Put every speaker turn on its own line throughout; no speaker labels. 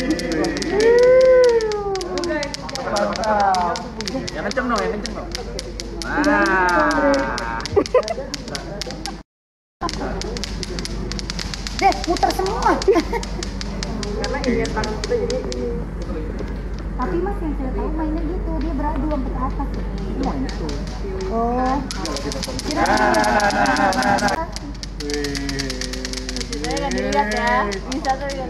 Yang kenceng dong, yang kenceng dong. Nah.
Deh, muter semua.
Karena ini tangan kita jadi
Tapi mas yang saya tahu mainnya gitu, dia beradu sampai ke atas.
iya itu.
Oh.
Saya kan dilihat ya, bisa tuh kan.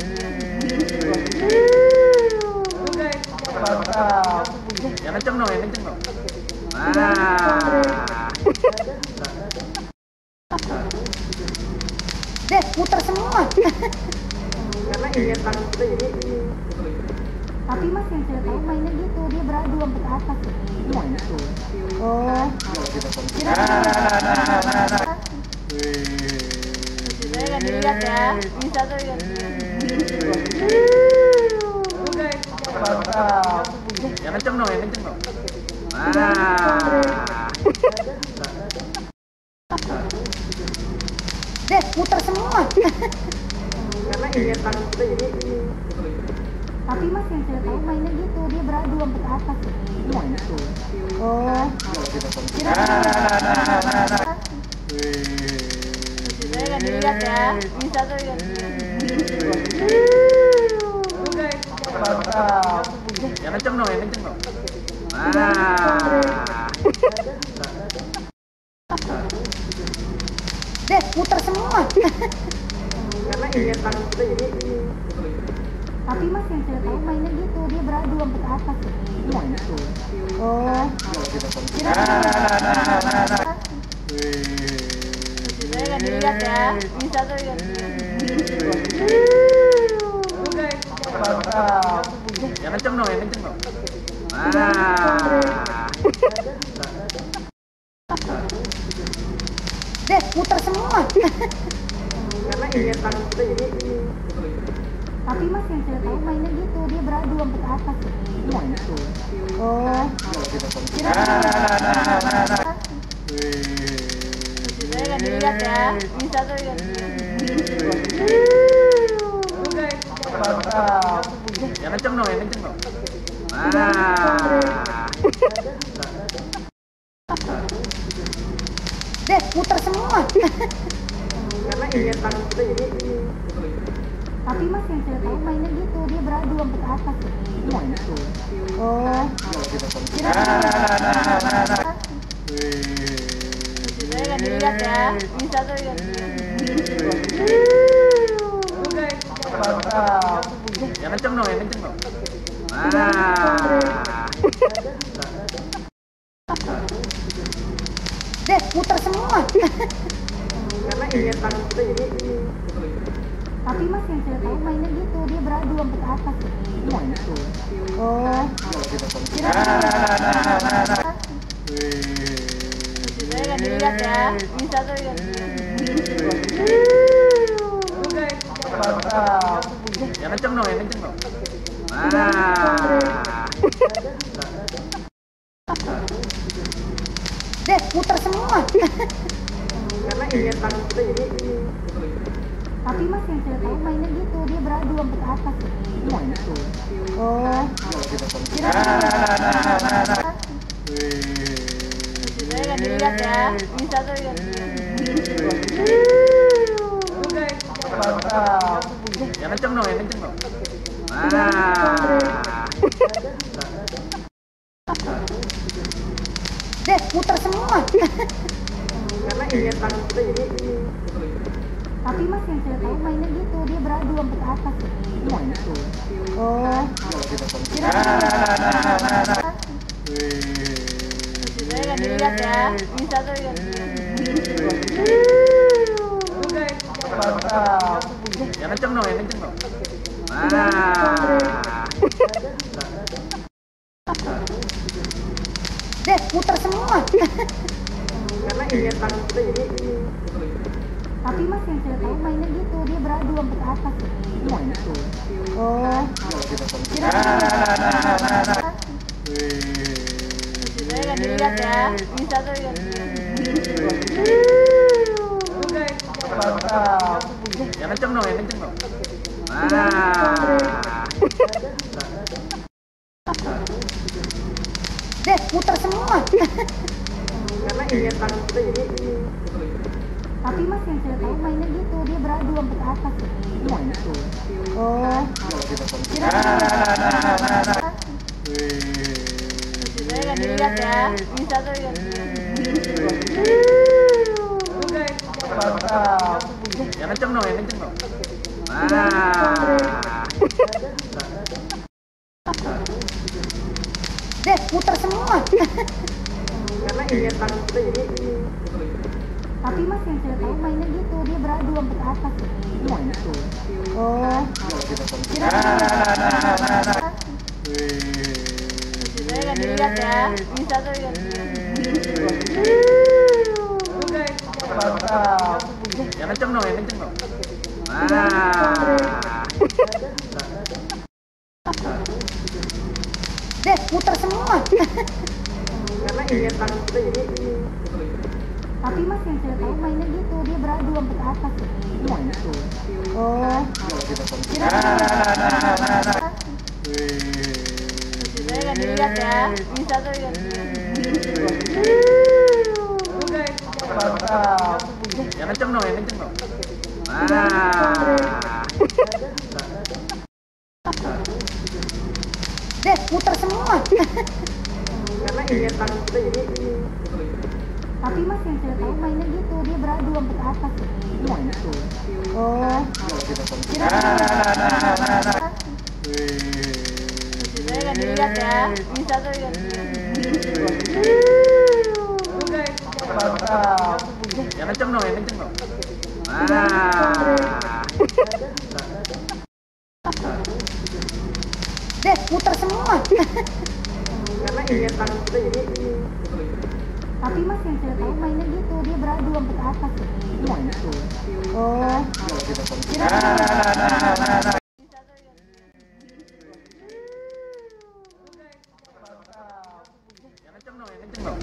Yang kenceng dong, yang kenceng dong. Nah.
Deh, muter semua.
Karena ini tangan kita jadi
Tapi mas yang saya tahu mainnya gitu, dia beradu sampai ke atas.
iya itu.
Oh.
Saya kan dilihat ya, bisa tuh kan.
Yang kenceng dong, yang kenceng dong. Nah.
Deh, muter semua.
Karena ini tangan kita jadi
Tapi mas yang saya tahu mainnya gitu, dia beradu sampai ke atas.
iya itu.
Oh.
Saya kan dilihat ya, bisa tuh kan.
Yang kenceng dong, yang kenceng dong. Nah.
Deh, muter semua.
Karena ini tangan kita jadi
Tapi mas yang saya tahu mainnya gitu, dia beradu sampai ke atas.
iya itu.
Oh.
Saya kan dilihat ya, bisa tuh kan.
Yang kenceng dong, yang kenceng dong. Nah.
Deh, muter semua.
Karena ini tangan kita jadi
Tapi mas yang saya tahu mainnya gitu, dia beradu sampai ke atas.
iya itu.
Oh.
Saya kan dilihat ya, bisa tuh kan.
Yang kenceng dong, yang kenceng dong. Nah.
Deh, muter semua.
Karena ini tangan kita jadi
Tapi mas yang saya tahu mainnya gitu, dia beradu sampai ke atas.
iya itu.
Oh.
Saya kan dilihat ya, bisa tuh kan.
Yang kenceng dong, yang kenceng dong. Nah.
Deh, muter semua.
Karena ini tangan kita jadi
Tapi mas yang saya tahu mainnya gitu, dia beradu sampai ke atas.
iya itu.
Oh.
Saya kan dilihat ya, bisa tuh kan.
Yang kenceng dong, yang kenceng dong. Nah.
Deh, muter semua.
Karena ini tangan kita jadi
Tapi mas yang saya tahu mainnya gitu, dia beradu sampai ke atas.
iya itu.
Oh.
Saya kan dilihat ya, bisa tuh kan.
Yang kenceng dong, yang kenceng dong. Nah.
Deh, muter semua.
Karena ini tangan kita jadi
Tapi mas yang saya tahu mainnya gitu, dia beradu sampai ke atas.
iya itu.
Oh.
Saya kan dilihat ya, bisa tuh kan.
Yang kenceng dong, yang kenceng dong. Nah.
Deh, muter semua.
Karena ini tangan kita jadi
Tapi mas yang saya tahu mainnya gitu, dia beradu sampai ke atas.
iya itu.
Oh.
Saya kan dilihat ya, bisa tuh kan.
Yang kenceng dong, yang kenceng dong. Nah.
Deh, muter semua.
Karena ingin tangan kita ini.
Tapi mas yang saya tahu mainnya gitu, dia beradu sampai ke atas.
Iya itu.
Oh.
Saya nggak dilihat ya, bisa tuh ya.
Yang kenceng dong, yang kenceng dong.
Deh, muter semua.
Karena ingin tangan kita ini.
Tapi mas yang saya tahu mainnya gitu, dia beradu sampai ke atas.
Iya itu.
Oh.
Saya nggak dilihat ya, bisa tuh ya.
Yang kenceng dong, yang kenceng dong.
Deh, muter semua.
Karena ingin tangan kita ini.
Tapi mas yang saya tahu mainnya gitu, dia beradu sampai ke atas.
Iya itu.
Oh.
Saya nggak dilihat ya, bisa tuh ya.
Yang kenceng dong, yang kenceng dong.
Deh, muter semua.
Karena ingin tangan kita ini.
Tapi mas yang saya tahu mainnya gitu, dia beradu sampai ke atas.
Iya itu.
Oh.
Saya nggak dilihat ya, bisa tuh ya.
Yang kenceng dong, yang kenceng dong.
Deh, muter semua.
Karena ingin tangan kita ini.
Tapi mas yang saya tahu mainnya gitu, dia beradu sampai ke atas.
Iya itu.
Oh.
Yang kenceng dong, yang kenceng dong.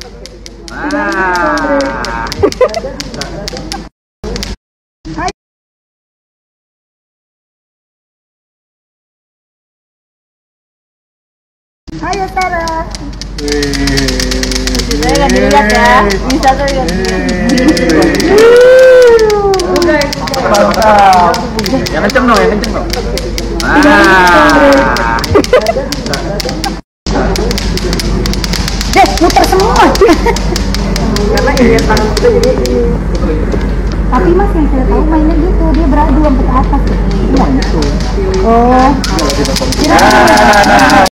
Ayo Sarah.
Saya nggak dilihat ya, bisa tuh ya.
Yang kenceng dong, yang kenceng dong.
Deh, muter semua.
Karena ingin tangan kita ini.
Tapi mas yang saya tahu mainnya gitu, dia beradu sampai ke atas.
Iya itu.
Oh.